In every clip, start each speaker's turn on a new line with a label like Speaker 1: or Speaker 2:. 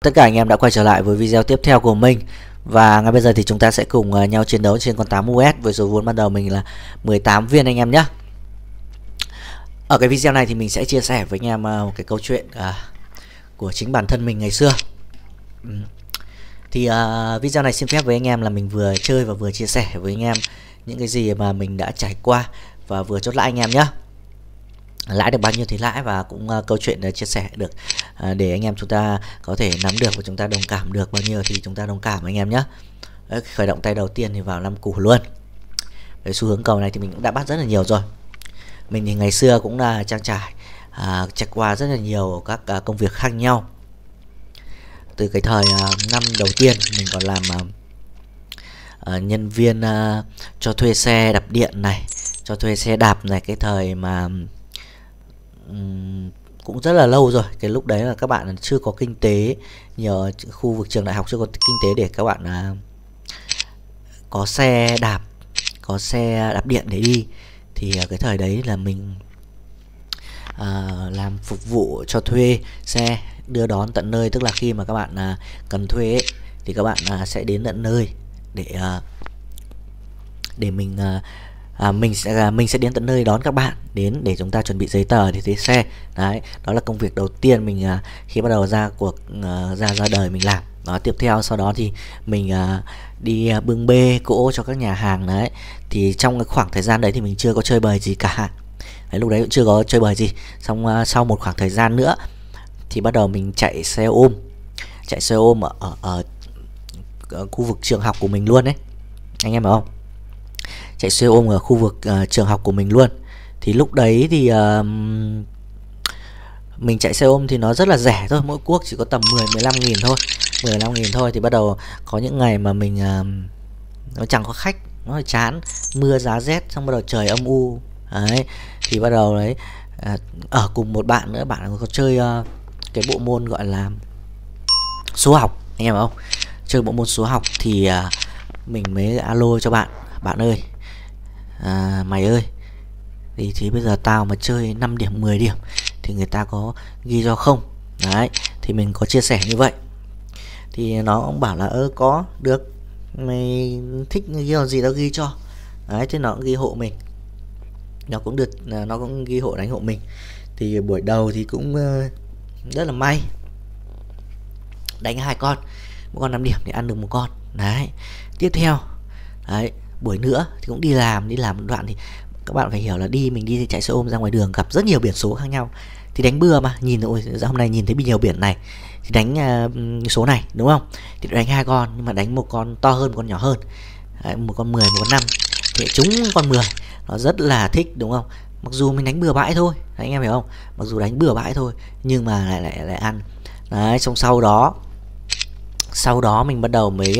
Speaker 1: Tất cả anh em đã quay trở lại với video tiếp theo của mình. Và ngay bây giờ thì chúng ta sẽ cùng nhau chiến đấu trên con 8 US với số vốn ban đầu mình là 18 viên anh em nhé. Ở cái video này thì mình sẽ chia sẻ với anh em một cái câu chuyện của chính bản thân mình ngày xưa. Thì video này xin phép với anh em là mình vừa chơi và vừa chia sẻ với anh em những cái gì mà mình đã trải qua và vừa chốt lãi anh em nhé. Lãi được bao nhiêu thì lãi, và cũng câu chuyện chia sẻ được để anh em chúng ta có thể nắm được và chúng ta đồng cảm được bao nhiêu thì chúng ta đồng cảm anh em nhé. Khởi động tay đầu tiên thì vào 5 củ luôn. Với xu hướng cầu này thì mình cũng đã bắt rất là nhiều rồi. Mình thì ngày xưa cũng là trang trải trải qua rất là nhiều các công việc khác nhau. Từ cái thời năm đầu tiên mình còn làm nhân viên cho thuê xe đạp điện này, cho thuê xe đạp này, cái thời mà cũng rất là lâu rồi. Cái lúc đấy là các bạn chưa có kinh tế, nhờ khu vực trường đại học chưa có kinh tế để các bạn có xe đạp điện để đi. Thì cái thời đấy là mình làm phục vụ cho thuê xe, đưa đón tận nơi. Tức là khi mà các bạn cần thuê ấy, thì các bạn sẽ đến tận nơi để mình sẽ đến tận nơi đón các bạn đến để chúng ta chuẩn bị giấy tờ để thuê xe. Đấy, đó là công việc đầu tiên mình khi bắt đầu ra đời mình làm. Đó, tiếp theo sau đó thì mình đi bưng bê cỗ cho các nhà hàng đấy. Thì trong cái khoảng thời gian đấy thì mình chưa có chơi bời gì cả. Đấy, lúc đấy cũng chưa có chơi bời gì. Xong sau một khoảng thời gian nữa thì bắt đầu mình chạy xe ôm ở khu vực trường học của mình luôn đấy, anh em hiểu không? Chạy xe ôm ở khu vực trường học của mình luôn. Thì lúc đấy thì mình chạy xe ôm thì nó rất là rẻ thôi, mỗi cuốc chỉ có tầm 10-15 nghìn thôi. 15 nghìn thôi. Thì bắt đầu có những ngày mà mình nó chẳng có khách, nó chán, mưa giá rét, xong bắt đầu trời âm u đấy. Thì bắt đầu đấy ở cùng một bạn nữa, bạn có chơi cái bộ môn gọi là số học, anh em hiểu không? Chơi bộ môn số học thì mình mới alo cho bạn ơi, mày ơi, thì bây giờ tao mà chơi 5 điểm 10 điểm thì người ta có ghi cho không? Đấy, thì mình có chia sẻ như vậy. Thì nó cũng bảo là có được, mày thích ghi gì tao ghi cho. Đấy, thế nó cũng ghi hộ mình, nó cũng được, nó cũng ghi hộ đánh hộ mình. Thì buổi đầu thì cũng rất là may, đánh 2 con, mỗi con 5 điểm thì ăn được một con. Đấy, tiếp theo đấy, buổi nữa thì cũng đi làm một đoạn. Thì các bạn phải hiểu là mình đi thì chạy xe ôm ra ngoài đường gặp rất nhiều biển số khác nhau. Thì đánh bừa mà, nhìn ôi hôm nay nhìn thấy nhiều biển này thì đánh số này, đúng không? Thì đánh 2 con nhưng mà đánh một con to hơn, một con nhỏ hơn. Đấy, một con 10, một con 5 thì trúng con 10, nó rất là thích, đúng không? Mặc dù mình đánh bừa bãi thôi, đấy, anh em hiểu không? Mặc dù đánh bừa bãi thôi nhưng mà lại ăn. Đấy, xong sau đó mình bắt đầu mới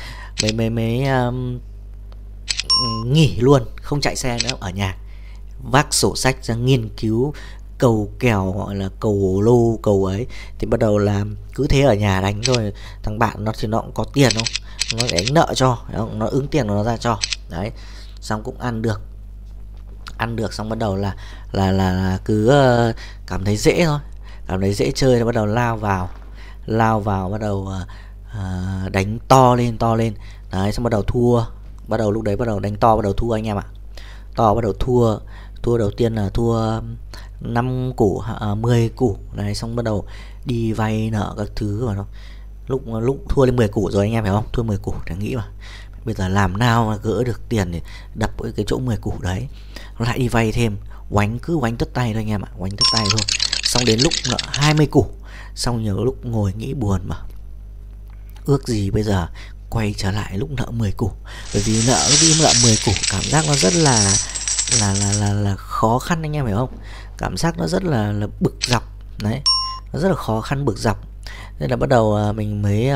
Speaker 1: nghỉ luôn, không chạy xe nữa, ở nhà vác sổ sách ra nghiên cứu cầu kèo, gọi là cầu lô cầu ấy. Thì bắt đầu làm cứ thế ở nhà đánh thôi. Thằng bạn nó thì nó cũng có tiền không, nó đánh nợ cho, nó ứng tiền của nó ra cho. Đấy, xong cũng ăn được xong bắt đầu là cứ cảm thấy dễ thôi, cảm thấy dễ chơi, nó bắt đầu lao vào bắt đầu đánh to lên. Đấy, xong bắt đầu thua, lúc đấy bắt đầu đánh to, bắt đầu thua anh em ạ. Bắt đầu thua đầu tiên là thua 5 củ 10 củ đấy, xong bắt đầu đi vay nợ các thứ. Và nó lúc thua lên 10 củ rồi anh em hiểu không? Thua 10 củ để nghĩ mà bây giờ làm nào mà gỡ được tiền để đập cái chỗ 10 củ đấy. Nó lại đi vay thêm, cứ oánh tất tay thôi anh em ạ, oánh tất tay thôi. Xong đến lúc nợ 20 củ, xong nhiều lúc ngồi nghĩ buồn mà ước gì bây giờ quay trở lại lúc nợ 10 củ. Bởi vì nợ 10 củ cảm giác nó rất là khó khăn, anh em hiểu không? Cảm giác nó rất là bực dọc đấy, nó rất là khó khăn, bực dọc. Nên là bắt đầu mình mới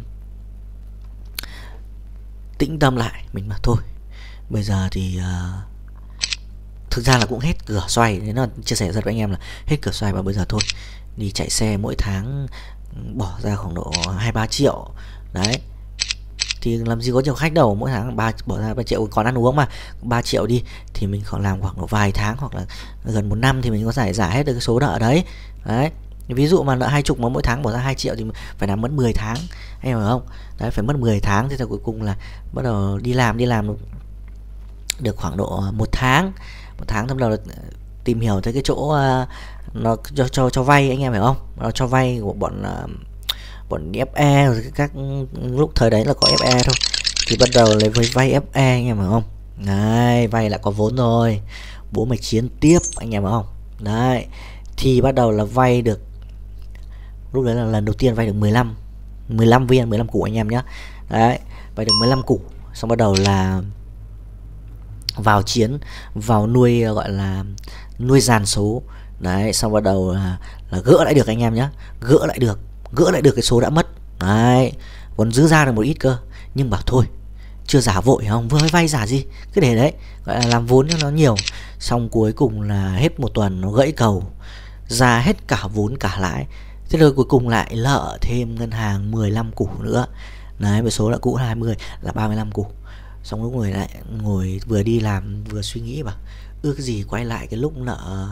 Speaker 1: tĩnh tâm lại, mình bảo thôi bây giờ thì thực ra là cũng hết cửa xoay. Thế nó chia sẻ rất với anh em là hết cửa xoay, và bây giờ thôi đi chạy xe mỗi tháng bỏ ra khoảng độ 2-3 triệu đấy. Thì làm gì có nhiều khách đâu, mỗi tháng bỏ ra 3 triệu còn ăn uống mà 3 triệu đi thì mình còn làm khoảng độ vài tháng hoặc là gần 1 năm thì mình có giải hết được cái số nợ đấy. Đấy, Ví dụ mà nợ 20 mà mỗi tháng bỏ ra 2 triệu thì phải làm mất 10 tháng, em hiểu không? Đấy, phải mất 10 tháng. Thế là cuối cùng là bắt đầu đi làm được khoảng độ 1 tháng. 1 tháng bắt đầu là tìm hiểu tới cái chỗ nó cho vay, anh em hiểu không? Nó cho vay của bọn FE rồi các lúc thời đấy là có FE thôi. Thì bắt đầu lấy với vay FE, anh em hiểu không? Đấy, vay lại có vốn rồi. Bố mày chiến tiếp, anh em hiểu không? Đấy, thì bắt đầu là vay được, lúc đấy là lần đầu tiên vay được 15 củ anh em nhé. Đấy, vay được 15 củ, xong bắt đầu là vào chiến, vào nuôi, gọi là nuôi dàn số. Đấy, xong bắt đầu là gỡ lại được anh em nhé, gỡ lại được cái số đã mất. Đấy, còn giữ ra được một ít cơ, nhưng bảo thôi chưa giả vội, không vừa mới vay giả gì, cứ để đấy, gọi là làm vốn cho nó nhiều. Xong cuối cùng là hết một tuần nó gãy cầu, ra hết cả vốn cả lãi. Thế rồi cuối cùng lại lợ thêm ngân hàng 15 củ nữa. Đấy, với số là cũ 20 là 35 củ. Xong lúc người lại ngồi vừa đi làm vừa suy nghĩ bảo ước gì quay lại cái lúc nợ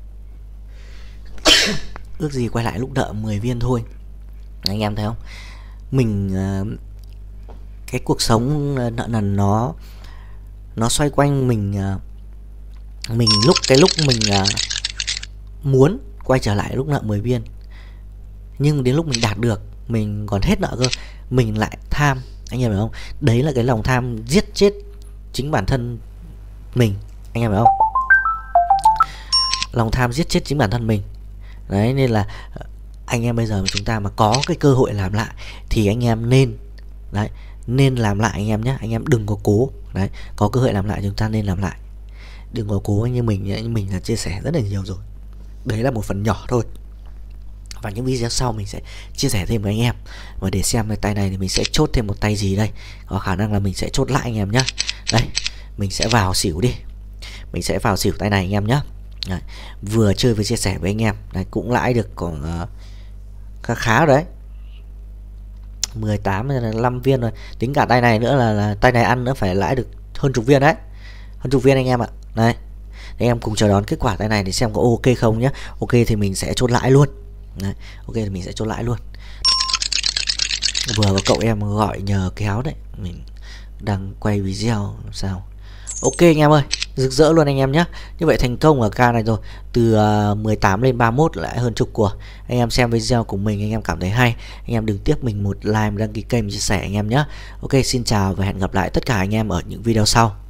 Speaker 1: ước gì quay lại lúc nợ 10 viên thôi. Anh em thấy không? Mình cái cuộc sống nợ nần nó xoay quanh mình. Mình lúc mình muốn quay trở lại lúc nợ 10 viên, nhưng đến lúc mình đạt được mình còn hết nợ cơ, mình lại tham, anh em hiểu không? Đấy là cái lòng tham giết chết chính bản thân mình, anh em hiểu không? Lòng tham giết chết chính bản thân mình. Đấy, nên là anh em bây giờ mà chúng ta mà có cái cơ hội làm lại thì anh em nên làm lại anh em nhé. Anh em đừng có cố. Đấy, có cơ hội làm lại chúng ta nên làm lại, đừng có cố như mình là chia sẻ rất là nhiều rồi. Đấy là một phần nhỏ thôi, và những video sau mình sẽ chia sẻ thêm với anh em. Và để xem cái tay này thì mình sẽ chốt thêm một tay gì đây. Có khả năng là mình sẽ chốt lại anh em nhé. Đây, mình sẽ vào xỉu đi. Mình sẽ vào xỉu tay này anh em nhé. Đấy, vừa chơi vừa chia sẻ với anh em. Đấy, cũng lãi được còn khá đấy, 18 5 viên rồi. Tính cả tay này nữa là tay này ăn nữa phải lãi được hơn chục viên đấy, hơn chục viên anh em ạ. Đấy, anh em cùng chờ đón kết quả tay này để xem có ok không nhé. Ok thì mình sẽ chốt lãi luôn. Đấy, ok thì mình sẽ chốt lãi luôn. Vừa có cậu em gọi nhờ kéo đấy, mình đang quay video làm sao. Ok anh em ơi, rực rỡ luôn anh em nhé. Như vậy thành công ở ca này rồi, từ 18 lên 31 lại hơn chục của. Anh em xem video của mình anh em cảm thấy hay, anh em đừng tiếc mình một like, đăng ký kênh, chia sẻ anh em nhé. Ok, xin chào và hẹn gặp lại tất cả anh em ở những video sau.